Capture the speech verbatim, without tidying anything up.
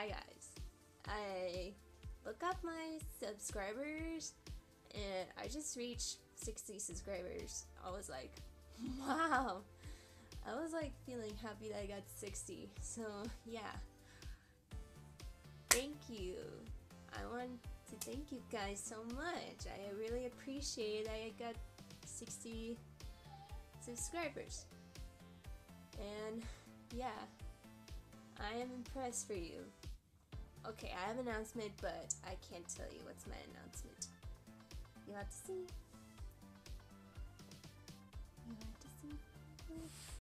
Hi guys, I look up my subscribers and I just reached sixty subscribers. I was like, wow. I was like feeling happy that I got sixty. So yeah, thank you. I want to thank you guys so much. I really appreciate I got sixty subscribers. And yeah, I am impressed for you. Okay, I have an announcement, but I can't tell you what's my announcement. You'll have to see. You'll have to see.